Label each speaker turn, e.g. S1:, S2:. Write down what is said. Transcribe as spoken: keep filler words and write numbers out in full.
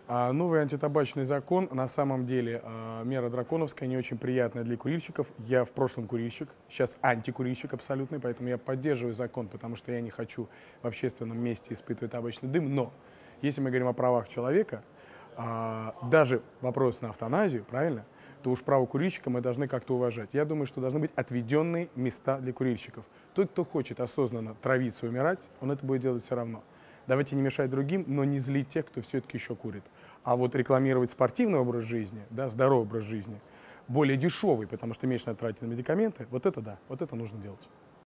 S1: А новый антитабачный закон на самом деле а, мера драконовская, не очень приятная для курильщиков. Я в прошлом курильщик, сейчас антикурильщик абсолютный, поэтому я поддерживаю закон, потому что я не хочу в общественном месте испытывать табачный дым. Но если мы говорим о правах человека, а, даже вопрос на эвтаназию, правильно, то уж право курильщика мы должны как-то уважать. Я думаю, что должны быть отведенные места для курильщиков. Тот, кто хочет осознанно травиться и умирать, он это будет делать все равно. Давайте не мешать другим, но не злить тех, кто все-таки еще курит. А вот рекламировать спортивный образ жизни, да, здоровый образ жизни, более дешевый, потому что меньше надо тратить на медикаменты, вот это да, вот это нужно делать.